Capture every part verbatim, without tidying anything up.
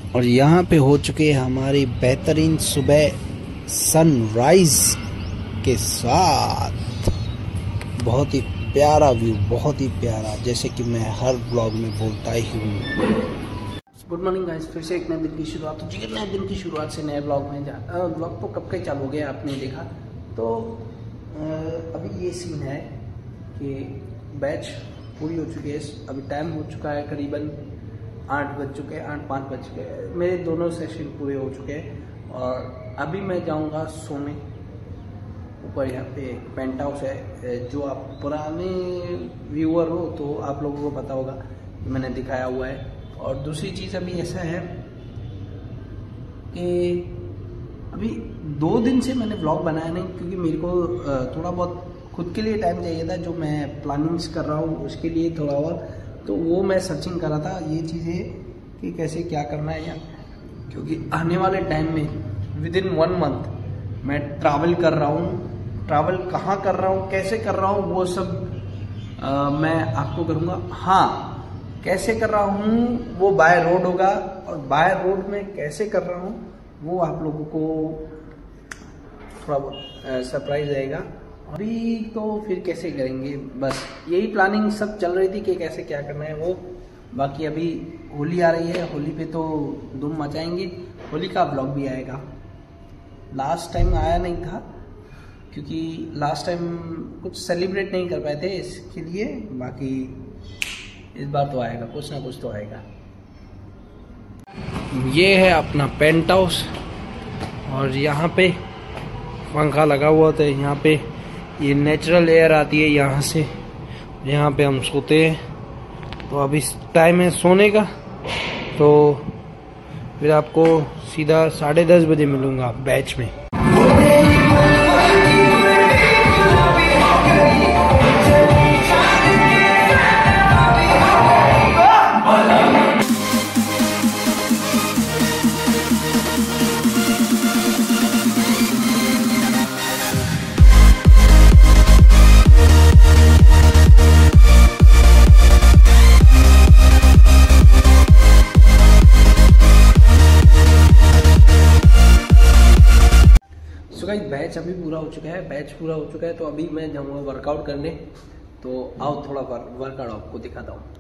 और यहाँ पे हो चुके हैं हमारी बेहतरीन सुबह सनराइज के साथ। बहुत ही प्यारा व्यू, बहुत ही प्यारा, जैसे कि मैं हर ब्लॉग में बोलता ही हूँ। गुड मॉर्निंग गाइस, फिर से एक नए दिन की शुरुआत हो चुकी है। नए दिन की शुरुआत से नए ब्लॉग में जा ब्लॉग तो कब का चालू हो गया आपने देखा। तो अभी ये सीन है कि बैच पूरी हो चुकी है। अभी टाइम हो चुका है करीबन आठ बज चुके हैं, आठ पाँच बज चुके हैं। मेरे दोनों सेशन पूरे हो चुके हैं और अभी मैं जाऊंगा सोने। ऊपर यहाँ पे पेंट हाउस है, जो आप पुराने व्यूअर हो तो आप लोगों को पता होगा कि मैंने दिखाया हुआ है। और दूसरी चीज़ अभी ऐसा है कि अभी दो दिन से मैंने व्लॉग बनाया नहीं, क्योंकि मेरे को थोड़ा बहुत खुद के लिए टाइम चाहिए था। जो मैं प्लानिंग्स कर रहा हूँ उसके लिए थोड़ा बहुत, तो वो मैं सर्चिंग कर रहा था ये चीज़ें कि कैसे क्या करना है, या क्योंकि आने वाले टाइम में विद इन वन मंथ मैं ट्रैवल कर रहा हूँ। ट्रैवल कहाँ कर रहा हूँ, कैसे कर रहा हूँ, वो सब आ, मैं आपको करूँगा। हाँ, कैसे कर रहा हूँ वो बाय रोड होगा, और बाय रोड में कैसे कर रहा हूँ वो आप लोगों को थोड़ा बहुत सरप्राइज रहेगा। अभी तो फिर कैसे करेंगे, बस यही प्लानिंग सब चल रही थी कि कैसे क्या करना है वो। बाकी अभी होली आ रही है, होली पे तो धूम मचाएंगे। होली का ब्लॉग भी आएगा। लास्ट टाइम आया नहीं था क्योंकि लास्ट टाइम कुछ सेलिब्रेट नहीं कर पाए थे, इसके लिए। बाकी इस बार तो आएगा, कुछ ना कुछ तो आएगा। ये है अपना पेंट हाउस और यहाँ पे पंखा लगा हुआ था। यहाँ पे ये नेचुरल एयर आती है यहाँ से, यहाँ पे हम सोते हैं। तो अभी टाइम है सोने का, तो फिर आपको सीधा साढ़े दस बजे मिलूँगा बैच में। बैच अभी पूरा हो चुका है, बैच पूरा हो चुका है। तो अभी मैं जाऊँगा वर्कआउट करने। तो आओ थोड़ा वर्कआउट आपको दिखाता हूँ।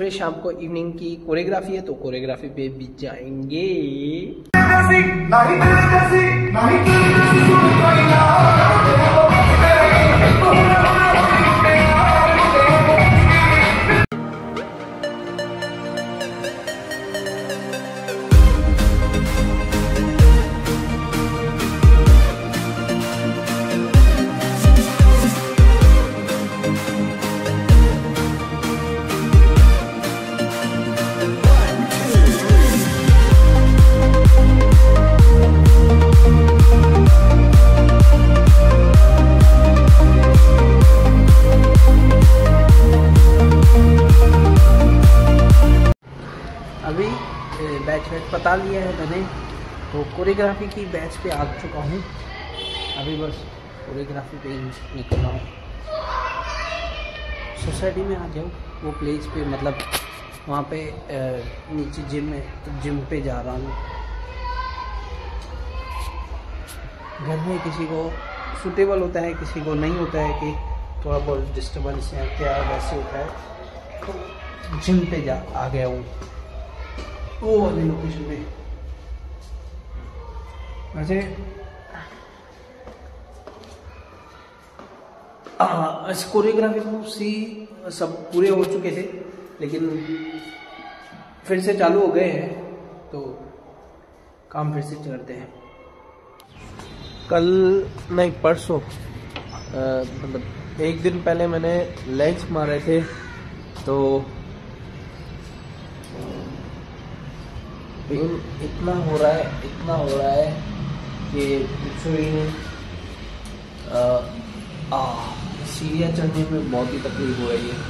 फिर शाम को इवनिंग की कोरियोग्राफी है, तो कोरियोग्राफी पे भी जाएंगे। अभी बैच बैच पता लिया है मैंने, तो कोरियोग्राफी की बैच पे आ चुका हूँ। अभी बस कोरियोग्राफी पे निकल रहा हूँ। सोसाइटी में आ जाऊँ वो प्लेस पे, मतलब वहाँ पे नीचे जिम है, तो जिम पे जा रहा हूँ। घर में किसी को सूटेबल होता है, किसी को नहीं होता है कि थोड़ा बहुत डिस्टर्बेंस है क्या वैसे होता है, तो जिम पे जा आ गया हूँ वो वाली लोकेशन पे। वैसे इस कोरियोग्राफी को सी सब पूरे हो चुके थे, लेकिन फिर से चालू हो गए हैं, तो काम फिर से करते हैं। कल नहीं परसों, मतलब एक दिन पहले मैंने लेग्स मारे थे, तो पेन इतना हो रहा है इतना हो रहा है कि पूछो ही नहीं। सीढ़ियाँ चढ़ने में बहुत ही तकलीफ हो रही है।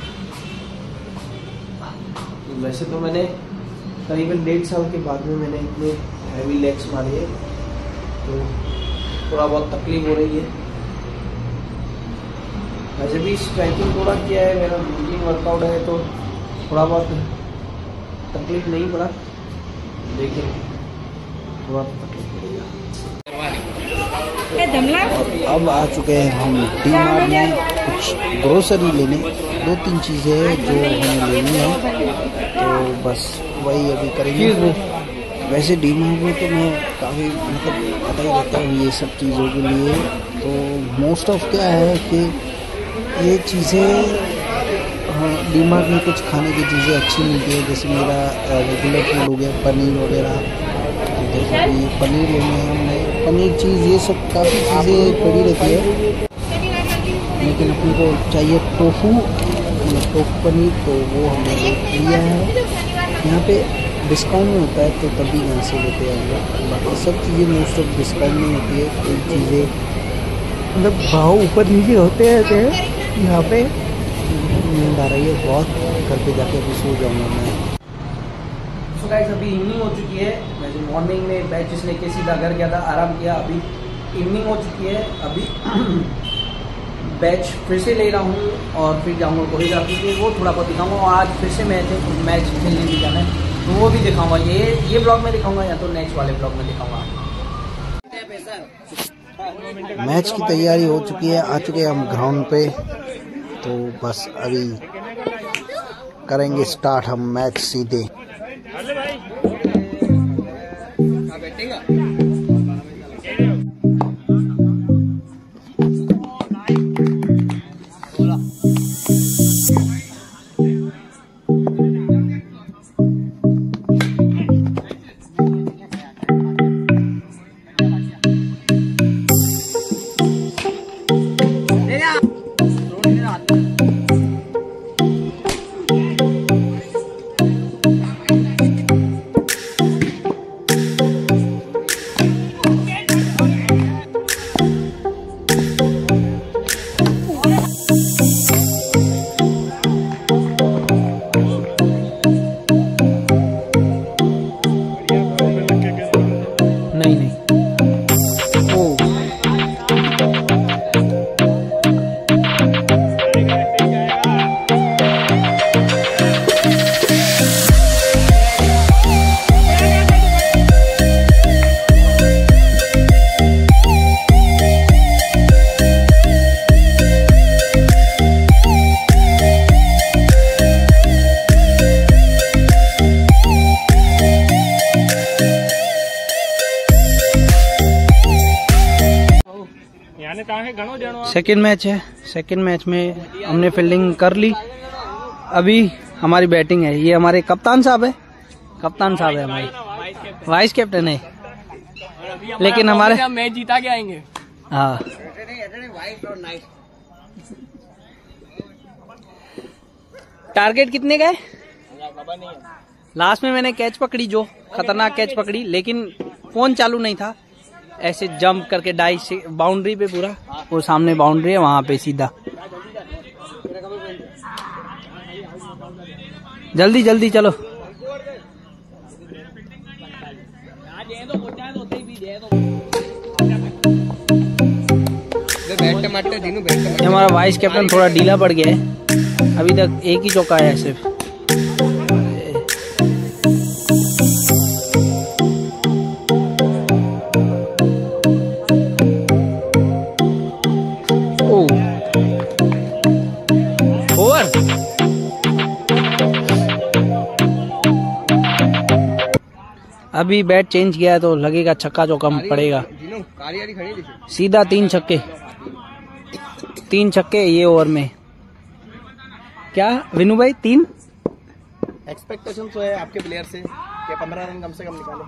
वैसे तो मैंने करीबन डेढ़ साल के बाद में मैंने इतने हैवी लेग्स मारे हैं, तो थोड़ा बहुत तकलीफ हो रही है। वैसे भी स्ट्रेचिंग थोड़ा किया है, मेरा रूटीन वर्कआउट है, तो थोड़ा बहुत तकलीफ नहीं पड़ा, लेकिन थोड़ा तकलीफ पड़ेगा। अब आ चुके हैं हम डी मार्ट में कुछ ग्रोसरी लेने। दो तीन चीज़ें हैं जो हमें लेनी है, तो बस वही अभी करेंगे। वैसे डी मार्ट में तो मैं काफ़ी मतलब पता ही रहता हूँ ये सब चीज़ों के लिए। तो मोस्ट ऑफ क्या है कि ये चीज़ें, हाँ, डी मार्ट में कुछ खाने की चीज़ें अच्छी मिलती है। जैसे मेरा रेगुलर फूड हो गया पनीर वगैरह, तो जैसे कि पनीर लेना है हमने, पनीर चीज़ ये सब काफ़ी चीज़ें पड़ी रहती है, लेकिन अपने को चाहिए टोफू टोफू पनीर, तो वो हमने लिया है। यहाँ पे डिस्काउंट में होता है, तो तभी यहाँ से लेते हैं हम लोग। बाकी सब चीज़ें मोस्ट ऑफ डिस्काउंट में होती है। कोई चीज़ें मतलब भाव ऊपर नीचे होते रहते हैं। यहाँ पे नींद आ रही है बहुत, घर पे जाके अभी सो जाऊँगा मैं। सो गाइस, अभी इवनिंग हो चुकी है। वैसे मॉर्निंग में बैच लेके सीधा घर गया था, आराम किया। अभी इवनिंग हो चुकी है, अभी बैच फिर से ले रहा हूँ और फिर जाऊँगा कोरियोग्राफी के, वो थोड़ा बहुत दिखाऊँगा। और आज फिर से मैच है, मैच खेलने भी जाना है, तो वो भी दिखाऊँगा। ये ये ब्लॉग में दिखाऊँगा या तो नेक्स्ट वाले ब्लॉग में दिखाऊँगा। मैच की तैयारी हो चुकी है, आ चुके हैं हम ग्राउंड पे, तो बस अभी करेंगे स्टार्ट हम मैच सीधे। सेकंड मैच है। सेकंड मैच में हमने फील्डिंग कर ली। अभी हमारी बैटिंग है। ये हमारे कप्तान साहब है। कप्तान साहब है हमारे, वाइस कैप्टन है, लेकिन हमारे मैच जीता के आएंगे। हाँ, टारगेट कितने का है? लास्ट में मैंने कैच पकड़ी, जो खतरनाक कैच पकड़ी, लेकिन फोन चालू नहीं था। ऐसे जंप करके डाई से बाउंड्री पे, पूरा वो सामने बाउंड्री है वहां पे सीधा। जल्दी जल्दी चलो। ये हमारा वाइस कैप्टन थोड़ा ढीला पड़ गया है। अभी तक एक ही चौका है सिर्फ। ओवर। अभी बैट चेंज किया है तो लगेगा छक्का चौका पड़ेगा। सीधा तीन छक्के, तीन छक्के ये ओवर में। क्या विनू भाई, तीन एक्सपेक्टेशन तो है आपके प्लेयर से कि पंद्रह रन कम से कम निकाले।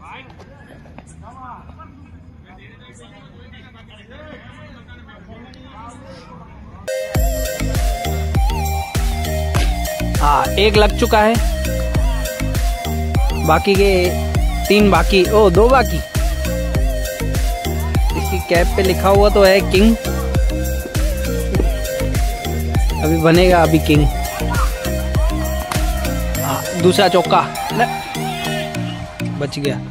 हाँ, एक लग चुका है, बाकी के तीन बाकी, ओ दो बाकी। इसकी कैप पे लिखा हुआ तो है किंग, अभी बनेगा अभी किंग। हाँ, दूसरा चौका बच गया।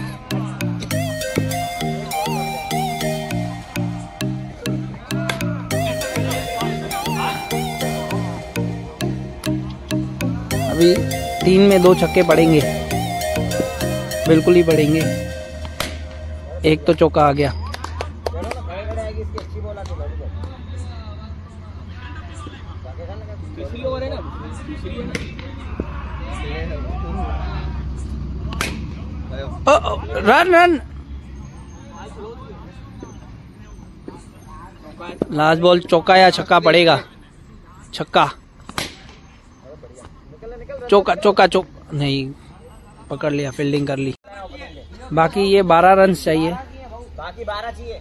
अभी तीन में दो छक्के पड़ेंगे, बिल्कुल ही पड़ेंगे। एक तो चौका आ गया। ओ, ओ, रन रन। लास्ट बॉल चौका या छक्का पड़ेगा। छक्का, चौका चौका चौक नहीं, पकड़ लिया, फील्डिंग कर ली। बाकी ये बारह रन चाहिए। बाकी बारह चाहिए।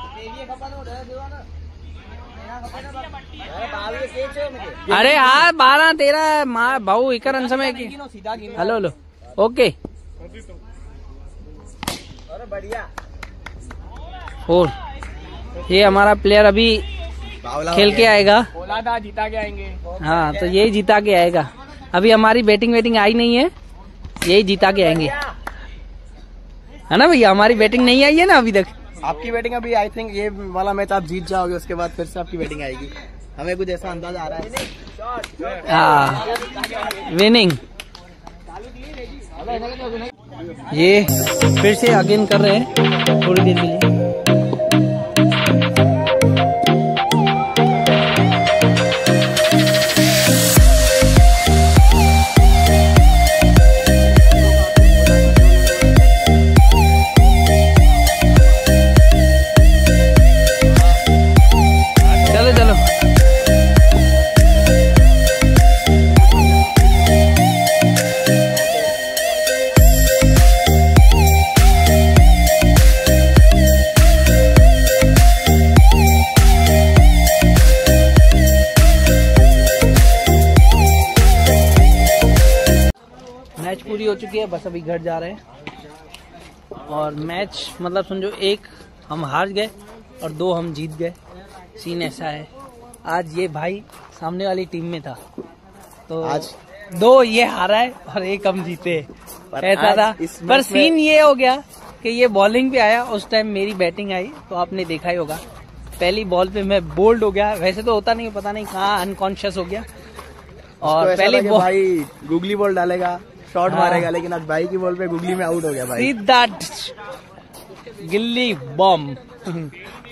अरे हाँ, बारह तेरह माँ भाऊ एक रन समय की। Hello hello, okay. बढ़िया। और ये हमारा प्लेयर अभी खेल के आएगा। बोला था जीता के आएंगे। हाँ, तो यही जीता के आएगा। अभी हमारी बैटिंग वेटिंग आई नहीं है, यही जीता के आएंगे, है ना भैया? हमारी बैटिंग नहीं आई है ना अभी तक। आपकी बैटिंग अभी, आई थिंक ये वाला मैच आप जीत जाओगे, उसके बाद फिर से आपकी बैटिंग आएगी। हमें कुछ ऐसा अंदाज आ रहा है। हाँ, विनिंग। ये फिर से अगेन कर रहे हैं थोड़ी देर के लिए। मैच पूरी हो चुकी है, बस अभी घर जा रहे हैं। और मैच मतलब समझो एक हम हार गए और दो हम जीत गए। सीन ऐसा है, आज ये भाई सामने वाली टीम में था तो आज दो ये हारा है और एक हम जीते, ऐसा था। पर सीन ये हो गया कि ये बॉलिंग पे आया, उस टाइम मेरी बैटिंग आई, तो आपने देखा ही होगा पहली बॉल पे मैं बोल्ड हो गया। वैसे तो होता नहीं, पता नहीं कहाँ अनकॉन्शियस हो गया। और पहली बॉल भाई गुगली बॉल डालेगा, शॉट हाँ। मारेगा, लेकिन आज भाई की बॉल पे गुगली में आउट हो गया भाई। सीधा गिल्ली बॉम्ब।